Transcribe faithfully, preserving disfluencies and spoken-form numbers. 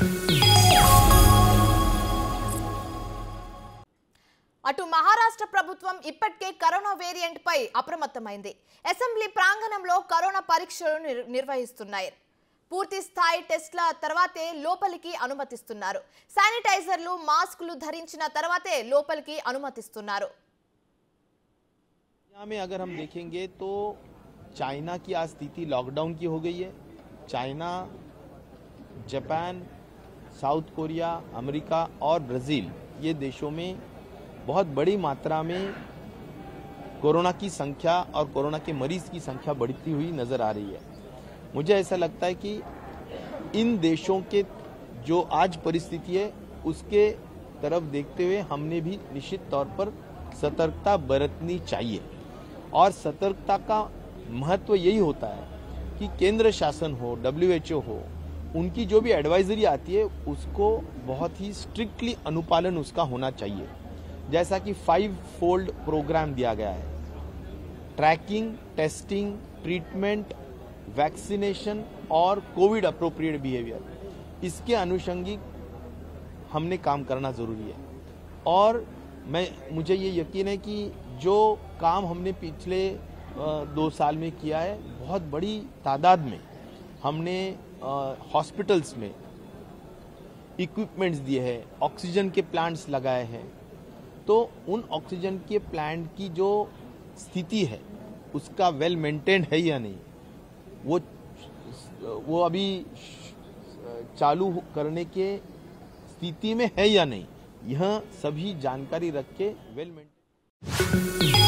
అటు మహారాష్ట్ర ప్రభుత్వం ఇప్పటికే కరోనా వేరియంట్ పై అప్రమత్తమైంది. అసెంబ్లీ ప్రాంగణంలో కరోనా పరీక్షలు నిర్వహిస్తున్నారు. పూర్తి స్థాయి టెస్ట్ల తర్వాతే లోపలికి అనుమతిస్తున్నారు. శానిటైజర్లు, మాస్కులు ధరించిన తర్వాతే లోపలికి అనుమతిస్తున్నారు. यहाँ में अगर हम देखेंगे तो चाइना की आज स्थिति लॉकडाउन की हो गई है. China, Japan, South Korea, America और ब्राजील ये देशों में बहुत बड़ी मात्रा में कोरोना की संख्या और कोरोना के मरीज की संख्या बढ़ती हुई नजर आ रही है. मुझे ऐसा लगता है कि इन देशों के जो आज परिस्थिति है उसके तरफ देखते हुए हमने भी निश्चित तौर पर सतर्कता बरतनी चाहिए. और सतर्कता का महत्व यही होता है कि केंद्र शासन हो, डब्ल्यू एच ओ हो, उनकी जो भी एडवाइजरी आती है उसको बहुत ही स्ट्रिक्टली अनुपालन उसका होना चाहिए. जैसा कि फाइव फोल्ड प्रोग्राम दिया गया है: ट्रैकिंग, टेस्टिंग, ट्रीटमेंट, वैक्सीनेशन और कोविड अप्रोप्रिएट बिहेवियर. इसके अनुषंगिक हमने काम करना जरूरी है. और मैं मुझे ये यकीन है कि जो काम हमने पिछले दो साल में किया है, बहुत बड़ी तादाद में हमने हॉस्पिटल्स में इक्विपमेंट्स दिए हैं, ऑक्सीजन के प्लांट्स लगाए हैं. तो उन ऑक्सीजन के प्लांट की जो स्थिति है उसका वेल मेंटेन्ड है या नहीं, वो वो अभी चालू करने के स्थिति में है या नहीं, यह सभी जानकारी रख के वेल मेंटेन